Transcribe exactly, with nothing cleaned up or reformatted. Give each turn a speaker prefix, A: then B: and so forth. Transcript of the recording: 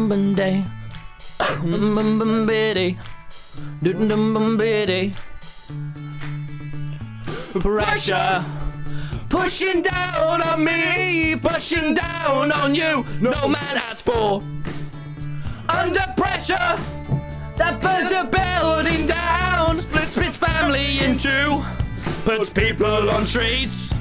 A: day. Biddy. Biddy. Pressure pushing down on me, pushing down on you. No man has for. Under pressure that burns a building down, splits his family in two, puts people on streets.